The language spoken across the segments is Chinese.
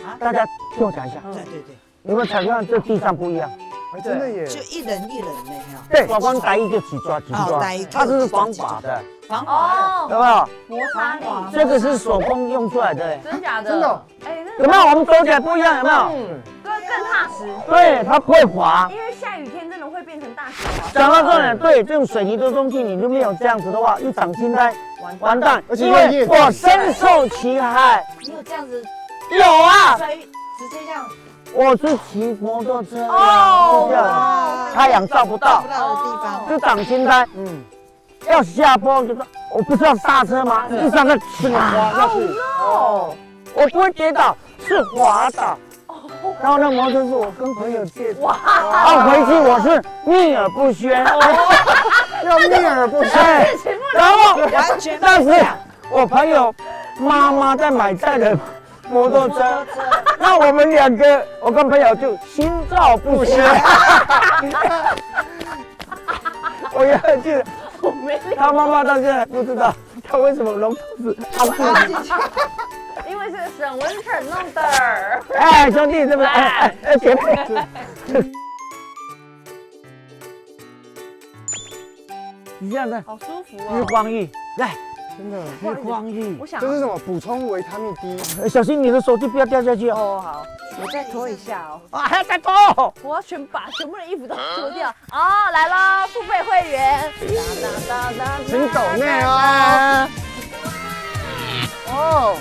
大家听我讲一下。 对， 有没有察觉到这地上不一样？ 真的耶！ 就一人一人的哈。 对，我光打一个起抓，它是防滑的， 防滑有没有？ 摩擦力， 这个是手工用出来的， 真假的？ 真的。 哎， 有没有？我们走起来不一样，有没有？ 更踏实。 对，它不会滑。 因为下雨天真的会变成大雪滑。 讲到这里，对，这种水泥的东西，你就没有这样子的话，一长青苔，完蛋。 而且因为我深受其害。 你有这样子？ 有啊， 直接这样。 我是骑摩托车， 哦， 这样太阳照不到的地方， 就长青苔。要下坡就是我不是要刹车吗？一刹车这个滑下去，哦，我不会跌倒，是滑倒。然后那摩托车是我跟朋友借的，哇，回去我是秘而不宣， 要秘而不宣。 然后完全但是我朋友妈妈在买菜的摩托车，那我们两个，我跟朋友就心照不宣。我也很记得，他妈妈到现在还不知道他为什么龙头是他自己。 因为是沈文成弄的。 哎，兄弟，是不是？哎，姐妹。你这样子， 好舒服日哦。 光浴，来， 真的， 日光浴。 我想这是什么？补充维他命 D。 小心你的手机不要掉下去哦。 哦，好，我再脱一下哦。 啊，还要再脱。 我要把全部的衣服都脱掉。哦，来喽，付费会员。 请抖内哦。哦。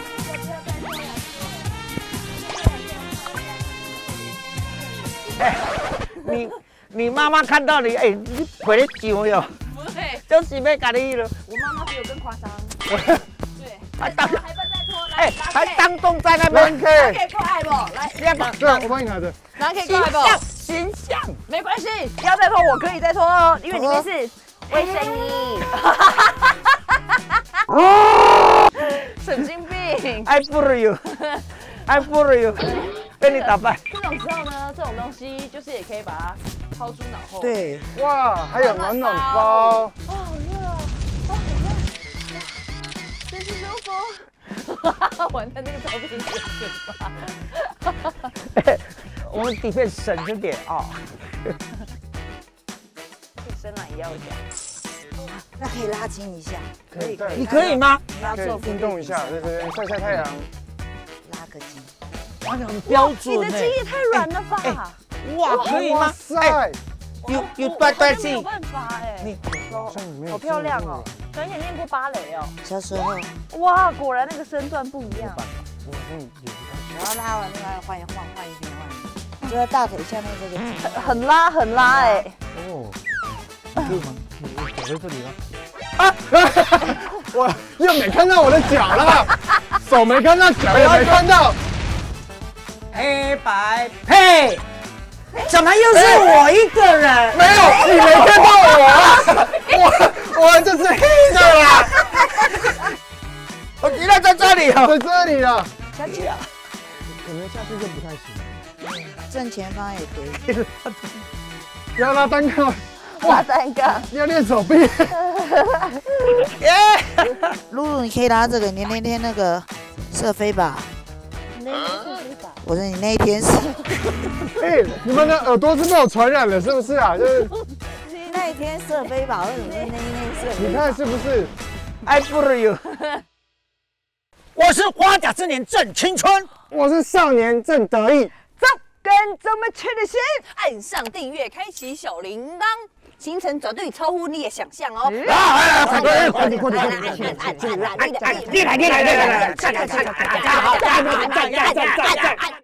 哎，你妈妈看到你，哎，你回来酒哟。 不会， 就是要搞你了。 我妈妈比我更夸张。对， 还当还不再脱， 哎，还当众在那边。 可以扣爱不？来， 这样吧， 对，我帮你拿着。 拿可以扣爱不？ 形象， 没关系，不要再脱，我可以再脱哦，因为里面是卫生衣。神经病 ！I follow you, I follow you， 跟你打扮。 这种时候呢，这种东西就是也可以把它抛诸脑后。 对， 哇，还有暖暖包。 哦，好热哦，好热，真是舒服。完蛋，那个照片也是吧？ 我们底片省着点啊。 可以伸懒腰一下。 那可以拉筋一下， 可以， 你可以吗？ 可以运动一下，在这边晒晒太阳。 拉个筋。 哇，你很标准你的筋也太软了吧？ 哇，可以吗？ 晒。 有对没有办法哎。 你好漂亮哦！小姐练过芭蕾哦。 小时候。 哇，果然那个身段不一样。 然后拉完另外换一边，就在大腿下面这个。 很拉哎。 哦。可以吗？我脚在这里啊！我又没看到我的脚了，手没看到，脚也没看到。 黑白配，怎么又是我一个人？ 没有，你没看到我，我就是黑的啦。 我原来在这里哦， 在这里了。 小姐， 可能下次就不太行。 正前方也可以。 不要拉单杠。 拉单杠， 要练手臂。 露露，你可以拉这个，你那天那个射飞靶。我说你那一天是。 哎，你们的耳朵是被我传染了，是不是啊？就是那一天射飞靶，为什么那一天射？ 你看是不是 ？I follow you。我是花甲之年正青春， 我是少年正得意。 走，跟着我们去旅行，按上订阅，开启小铃铛。行程绝对超乎你的想象哦！ 快点！ 来！